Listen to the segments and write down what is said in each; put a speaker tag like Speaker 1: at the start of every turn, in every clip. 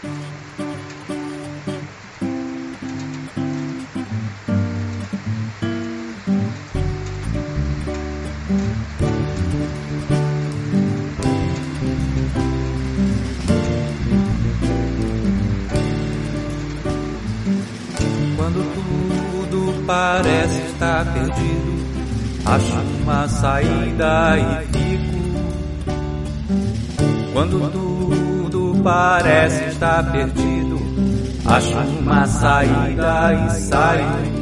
Speaker 1: Quando tudo parece estar perdido, acho uma saída e fico. Quando tudo parece estar perdido, acho uma saída e saio.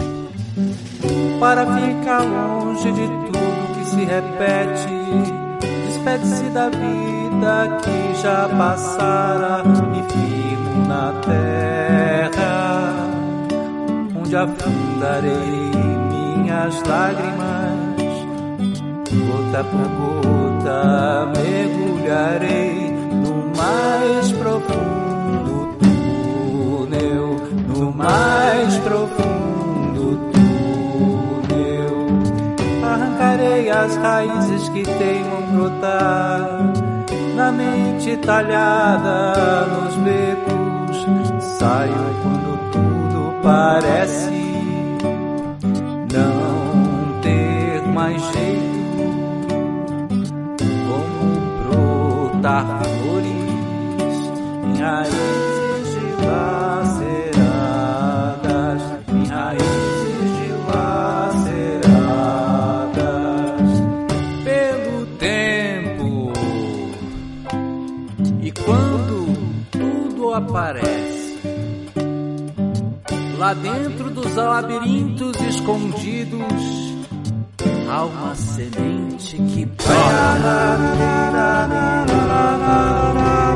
Speaker 1: Para ficar longe de tudo que se repete, despede-se da vida que já passara e firmo na terra, onde afundarei minhas lágrimas, gota por gota mergulharei no mais profundo túnel, no mais profundo túnel. Arrancarei as raízes que teimam brotar na mente talhada nos becos. Saio quando tudo parece não ter mais jeito, como brotar flores em raízes dilaceradas, em raízes dilaceradas pelo tempo. E quando tudo aparece lá dentro dos labirintos escondidos, há uma semente que brota.